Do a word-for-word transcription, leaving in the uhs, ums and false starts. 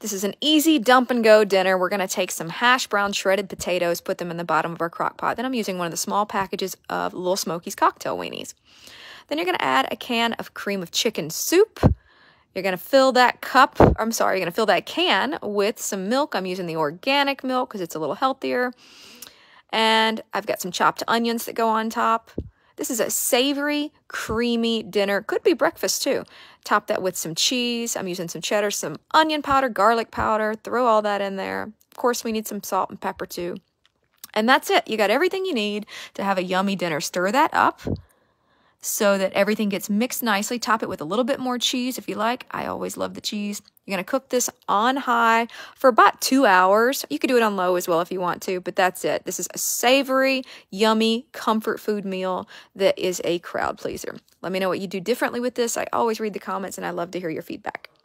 This is an easy dump and go dinner. We're going to take some hash brown shredded potatoes, put them in the bottom of our crock pot. Then I'm using one of the small packages of Little Smoky's cocktail weenies. Then you're going to add a can of cream of chicken soup. You're going to fill that cup, I'm sorry, you're going to fill that can with some milk. I'm using the organic milk because it's a little healthier. And I've got some chopped onions that go on top. This is a savory, creamy dinner. Could be breakfast too. Top that with some cheese. I'm using some cheddar, some onion powder, garlic powder. Throw all that in there. Of course, we need some salt and pepper too. And that's it. You got everything you need to have a yummy dinner. Stir that up so that everything gets mixed nicely. Top it with a little bit more cheese if you like. I always love the cheese. You're going to cook this on high for about two hours. You could do it on low as well if you want to, but that's it. This is a savory, yummy, comfort food meal that is a crowd pleaser. Let me know what you do differently with this. I always read the comments and I love to hear your feedback.